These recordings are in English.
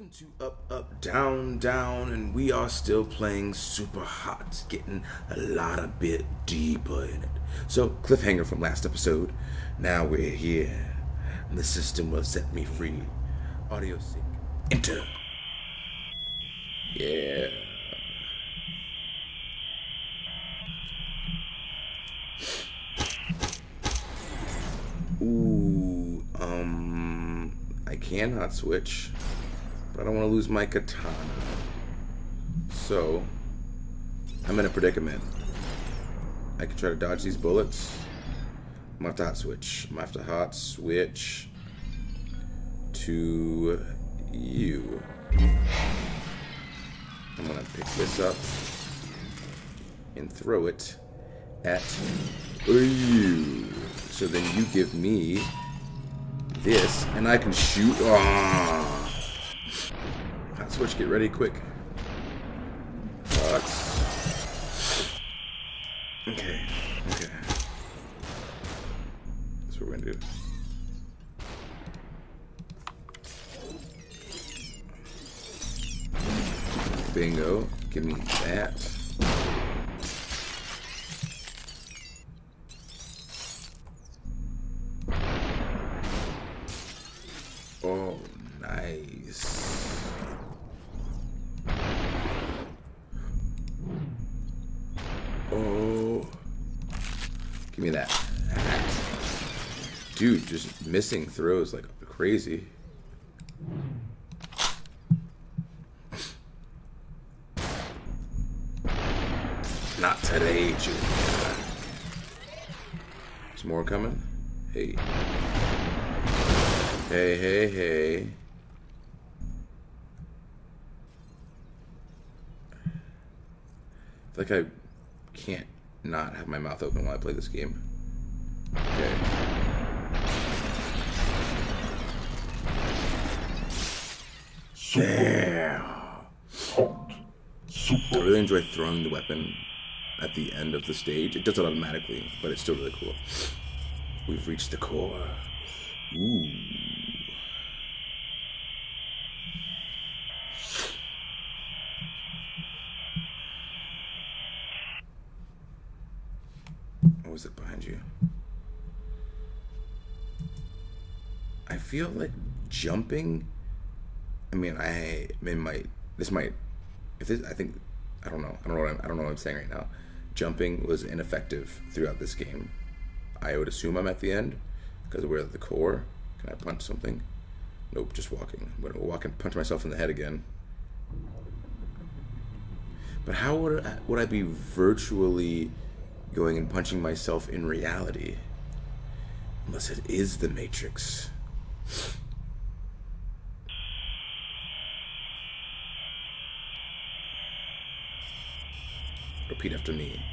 Welcome to Down, Down, and we are still playing Superhot, getting a lot of bit deeper in it. So, cliffhanger from last episode. Now we're here, and the system will set me free. Audio sync. Enter. Yeah. Ooh, I cannot switch. But I don't want to lose my katana. So, I'm in a predicament. I can try to dodge these bullets. I'm going to have to hot switch. I'm going to have to hot switch to you. I'm going to pick this up and throw it at you. So then you give me this, and I can shoot. Ah. Hot switch, get ready, quick. Hot. Okay, okay. That's what we're gonna do. Bingo. Give me that. Oh, nice. Oh. Give me that. Dude, just missing throws like crazy. Not today, Junior. There's more coming? Hey. Hey, hey, hey. I feel like I can't not have my mouth open while I play this game. Okay. Damn. Hot. I really enjoy throwing the weapon at the end of the stage. It does it automatically, but it's still really cool. We've reached the core. Ooh. What was it behind you? I feel like jumping. I mean, I don't know what I'm saying right now. Jumping was ineffective throughout this game. I would assume I'm at the end because we're at the core. Can I punch something? Nope, just walking. I'm gonna walk and punch myself in the head again. But how would I be virtually going and punching myself in reality? Unless it is the Matrix. Repeat after me.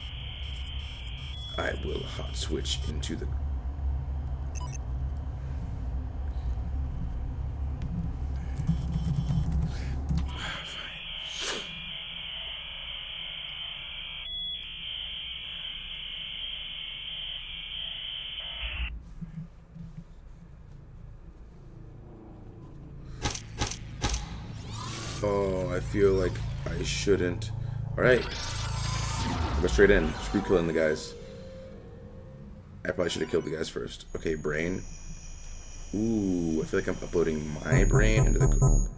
I will hot switch into the... Oh, I feel like I shouldn't. Alright. Go straight in. Screw killing the guys. I probably should have killed the guys first. Okay, brain. Ooh, I feel like I'm uploading my brain into the...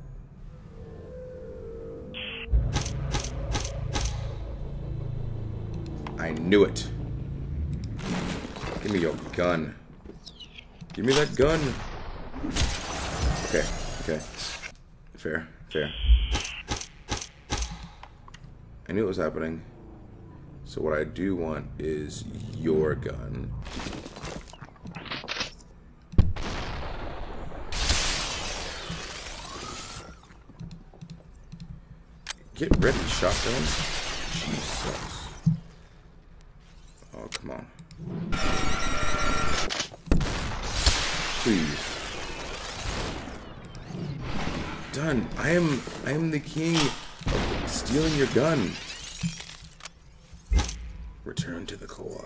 I knew it. Give me your gun. Give me that gun. Okay, okay. Fair, fair. I knew it was happening. So what I do want is your gun. Get ready, shotgun. Jesus. Oh, come on. Please. Done. I am the king of stealing your gun. Return to the core.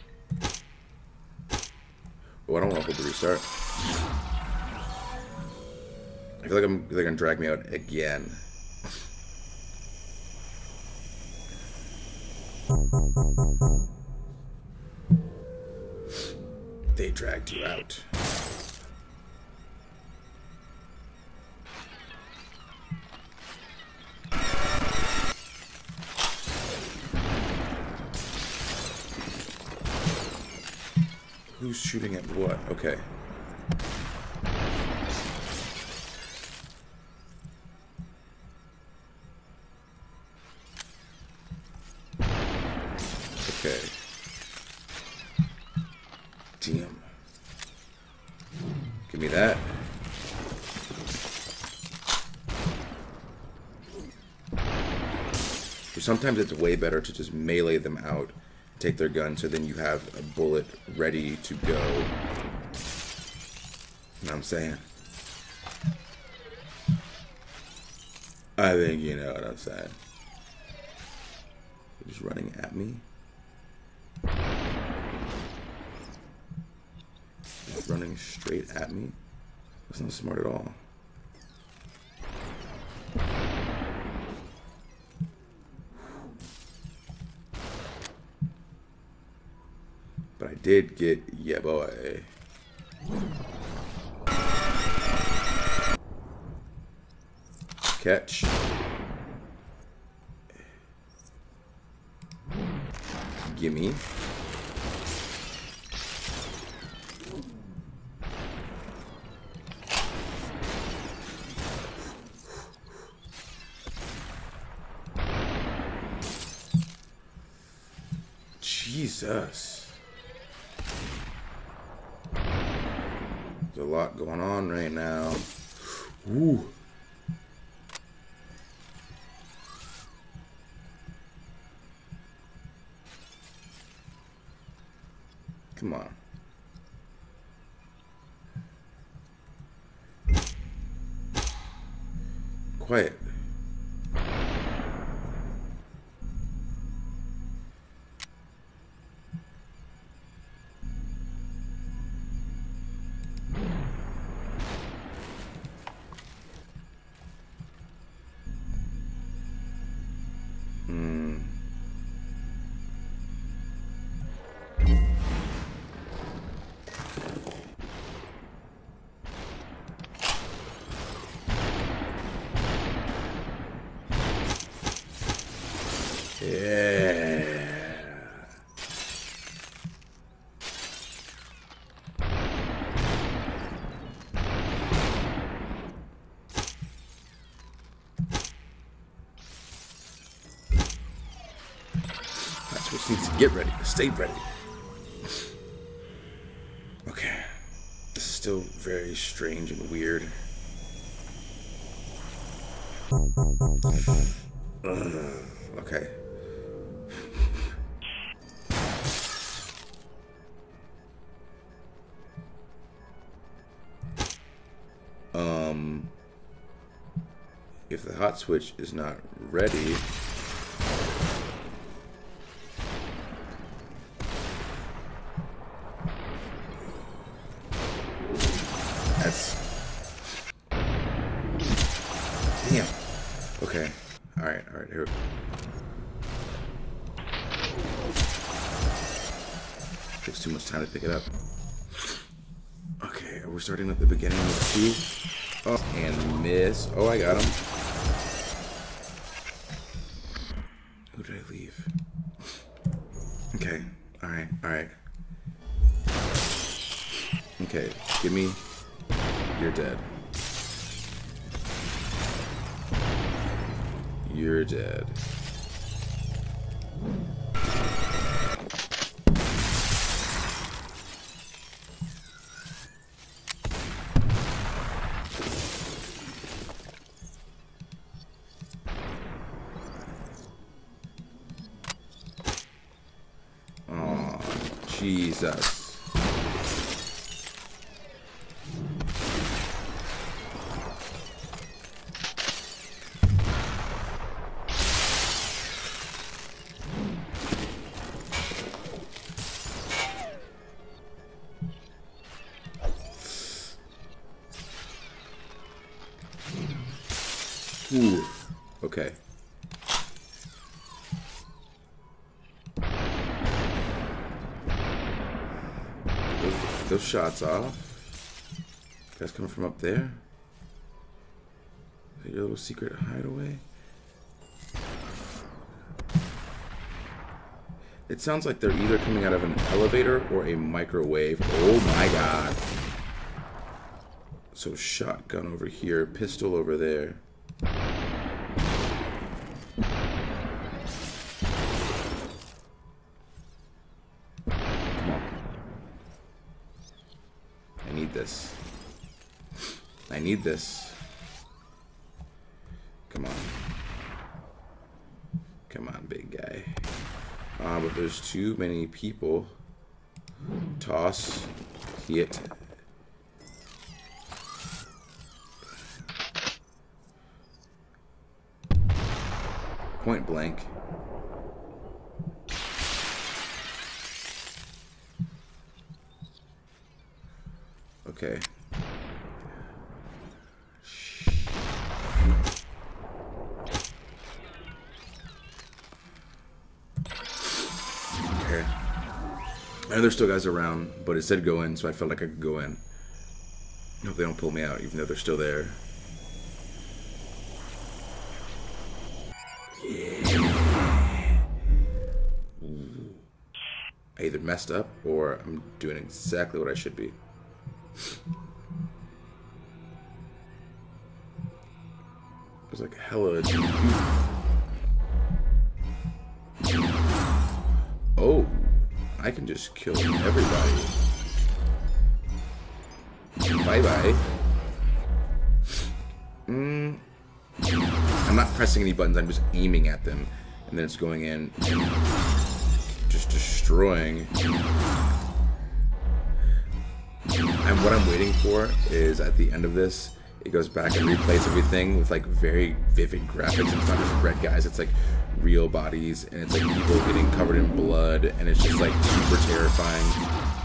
Oh, I don't want to hold the restart. I feel like they're gonna drag me out again. They dragged you out. Who's shooting at what? Okay. Okay. Damn. Give me that. Sometimes it's way better to just melee them out, take their gun, so then you have a bullet ready to go. You know what I'm saying? I think you know what I'm saying. They're just running at me. Just running straight at me. That's not smart at all. But I did get, yeah boy. Catch. Gimme. Jesus. There's a lot going on right now. Ooh. Come on. Quiet. Yeah. That's what needs to get ready. Stay ready. Okay. This is still very strange and weird. Okay. If the hot switch is not ready, that's damn. Okay. All right. Here. Takes too much time to pick it up. Okay, we're starting at the beginning of 2. Oh, and miss. Oh, I got him. Who did I leave? Okay. All right. Okay, give me. You're dead. You're dead. Jesus. Ooh. Okay. Those shots off. Guys coming from up there. Is that your little secret hideaway? It sounds like they're either coming out of an elevator or a microwave. Oh my god. So shotgun over here, pistol over there. This. I need this. Come on. Come on, big guy. But there's too many people. Toss. Hit. Point blank. Okay. Okay. I know there's still guys around, but it said go in, so I felt like I could go in. I hope they don't pull me out, even though they're still there. Yeah. Ooh. I either messed up, or I'm doing exactly what I should be. There's like hella. Oh, I can just kill everybody. Bye bye. I'm not pressing any buttons, I'm just aiming at them. And then it's going in and just destroying. And what I'm waiting for is at the end of this, it goes back and replays everything with like very vivid graphics. It's not just red guys, it's like real bodies, and it's like people getting covered in blood, and it's just like super terrifying.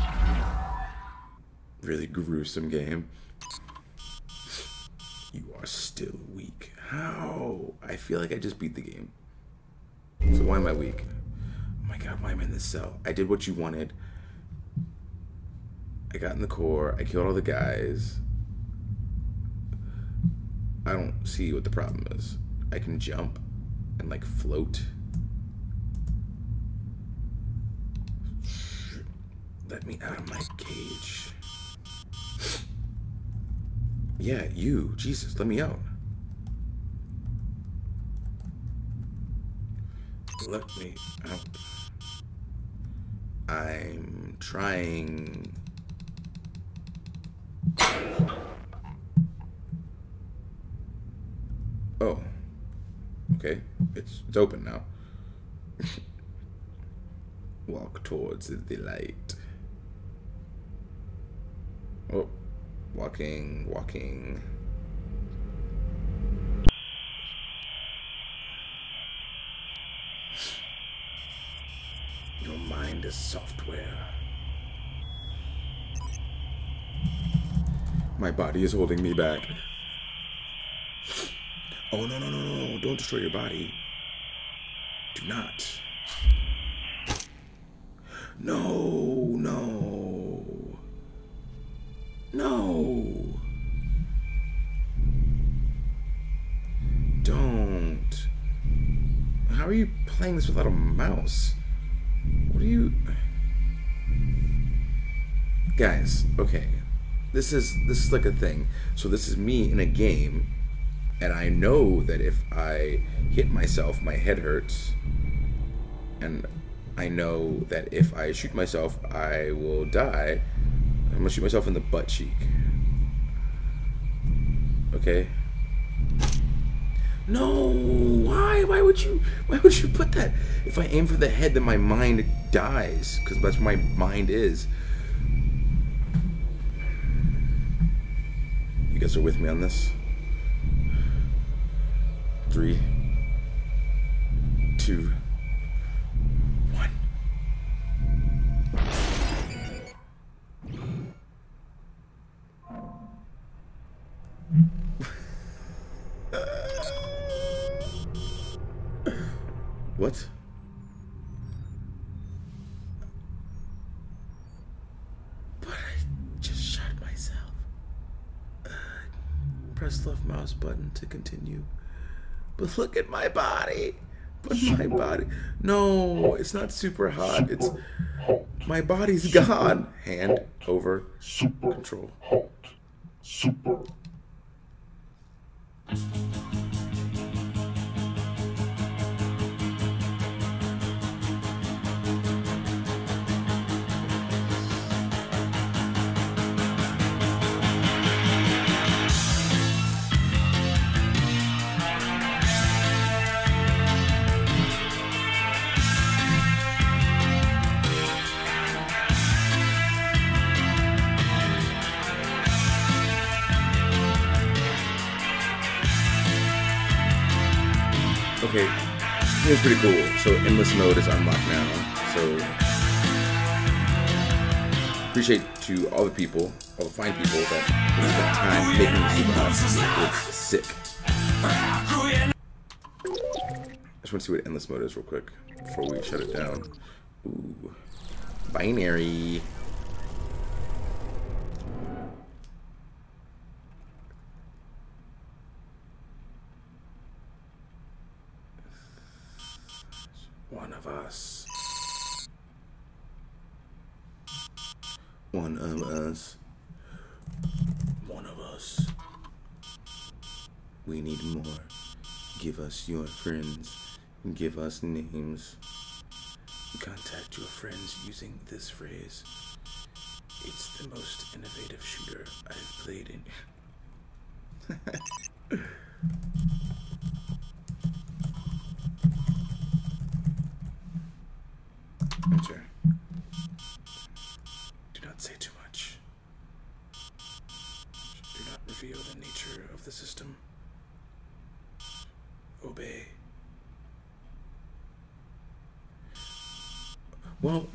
Really gruesome game. You are still weak. How? I feel like I just beat the game. So why am I weak? Oh my god, why am I in this cell? I did what you wanted. I got in the core, I killed all the guys. I don't see what the problem is. I can jump and like float. Let me out of my cage. Yeah, you. Jesus, let me out. Let me out. I'm trying. Oh. Okay. It's open now. Walk towards the light. Oh. Walking. Your mind is software. My body is holding me back. Oh, no. Don't destroy your body. Do not. No. Don't. How are you playing this without a mouse? What are you... Guys, okay. This is like a thing. So this is me in a game, and I know that if I hit myself, my head hurts. And I know that if I shoot myself, I will die. I'm gonna shoot myself in the butt cheek. Okay? No, why? Why would you put that? If I aim for the head, then my mind dies, because that's where my mind is. You guys are with me on this? 3, 2, 1. What? But I just shot myself. Press left mouse button to continue. But look at my body. But my body. No, it's not super hot. It's my body's gone. Hand over Super control. hot. Super. Okay, here's pretty cool. So endless mode is unlocked now. So appreciate to all the people, all the fine people that spent time making the Superhot. It's sick. I just want to see what endless mode is real quick before we shut it down. Ooh, binary. One of us. One of us. One of us. We need more. Give us your friends. Give us names. Contact your friends using this phrase. It's the most innovative shooter I've played in. Enter. Do not say too much. Do not reveal the nature of the system. Obey. Well,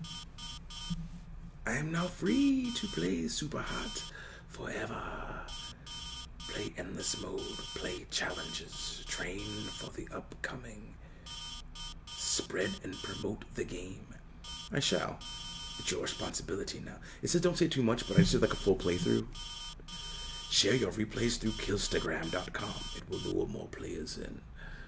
I am now free to play Superhot forever. Play endless mode, play challenges, train for the upcoming. Spread and promote the game. I shall. It's your responsibility now. It says don't say too much, but I just did like a full playthrough. Share your replays through killstagram.com. It will lure more players in.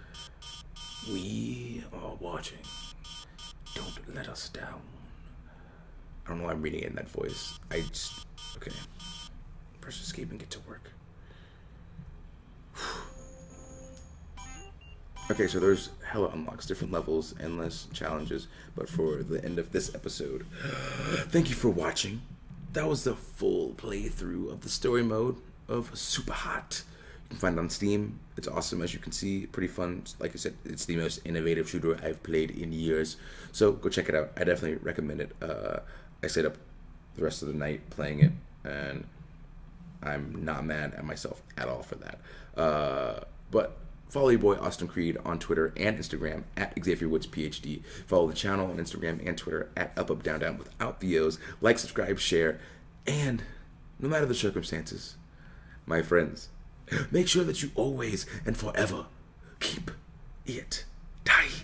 We are watching. Don't let us down. I don't know why I'm reading it in that voice. Okay. Press escape and get to work. Okay, so there's hella unlocks, different levels, endless challenges, but for the end of this episode, thank you for watching. That was the full playthrough of the story mode of Superhot. You can find it on Steam. It's awesome, as you can see, pretty fun. Like I said, it's the most innovative shooter I've played in years, so go check it out. I definitely recommend it. I stayed up the rest of the night playing it, and I'm not mad at myself at all for that. But follow your boy Austin Creed on Twitter and Instagram at Xavier Woods PhD. Follow the channel on Instagram and Twitter at UpUpDownDown without the O's. Like, subscribe, share, and no matter the circumstances, my friends, make sure that you always and forever keep it tight.